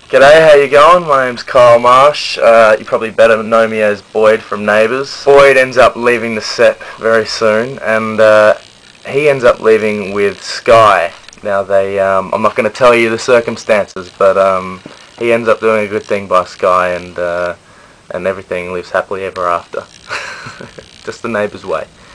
G'day, how you going? My name's Kyal Marsh. You probably better know me as Boyd from Neighbours. Boyd ends up leaving the set very soon, and he ends up leaving with Sky. Now I'm not going to tell you the circumstances, but he ends up doing a good thing by Sky, and everything lives happily ever after. Just the Neighbours way.